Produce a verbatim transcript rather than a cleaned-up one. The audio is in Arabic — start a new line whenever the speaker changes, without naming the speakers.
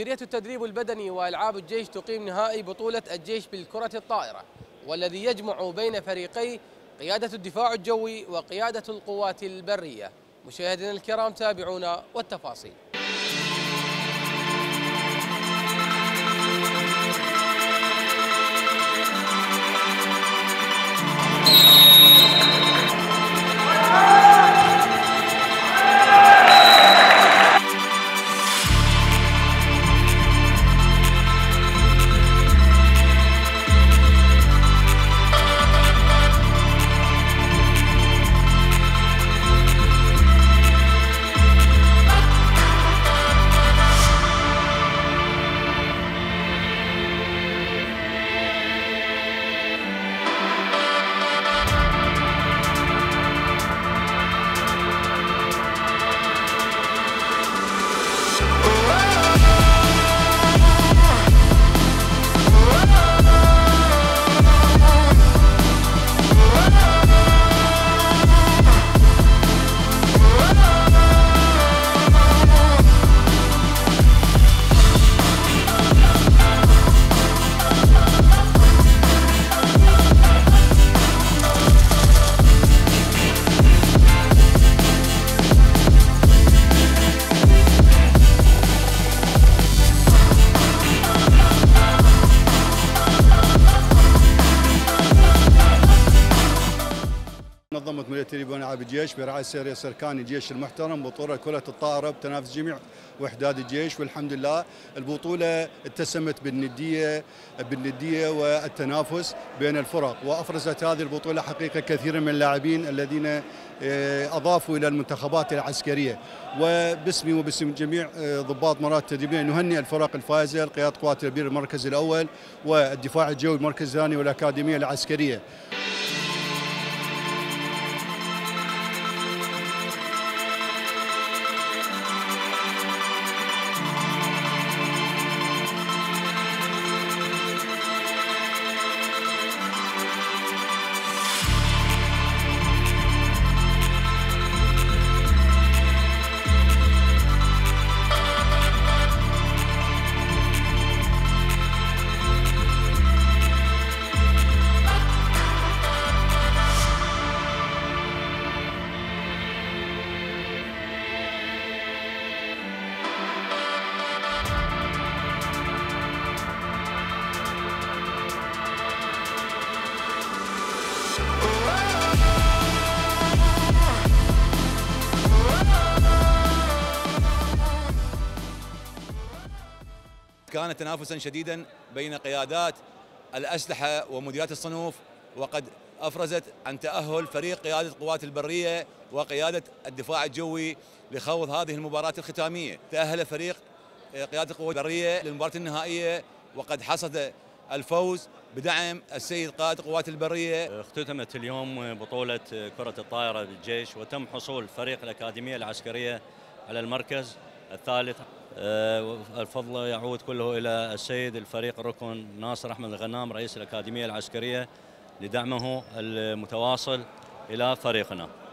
مديرية التدريب البدني وألعاب الجيش تقيم نهائي بطولة الجيش بالكرة الطائرة، والذي يجمع بين فريقي قيادة الدفاع الجوي وقيادة القوات البرية. مشاهدينا الكرام تابعونا والتفاصيل.
نظمت مديرية التدريب والألعاب الجيش برعاية السيد رئيس أركان الجيش المحترم بطولة كرة الطائرة بتنافس جميع وحدات الجيش، والحمد لله البطولة اتسمت بالندية بالندية والتنافس بين الفرق، وأفرزت هذه البطولة حقيقة كثيرا من اللاعبين الذين أضافوا إلى المنتخبات العسكرية. وباسمي وباسم جميع ضباط مرات التدريبية نهنئ الفرق الفائزة، قيادة قوات البر المركز الأول والدفاع الجوي المركز الثاني والأكاديمية العسكرية.
كان تنافسا شديدا بين قيادات الأسلحة ومديريات الصنوف، وقد أفرزت عن تأهل فريق قيادة القوات البرية وقيادة الدفاع الجوي لخوض هذه المباراة الختامية. تأهل فريق قيادة القوات البرية للمباراة النهائية، وقد حصد الفوز بدعم السيد قائد القوات البرية.
اختتمت اليوم بطولة كرة الطائرة بالجيش، وتم حصول فريق الأكاديمية العسكرية على المركز الثالث. الفضل يعود كله إلى السيد الفريق الركن ناصر أحمد الغنام رئيس الأكاديمية العسكرية لدعمه المتواصل إلى فريقنا.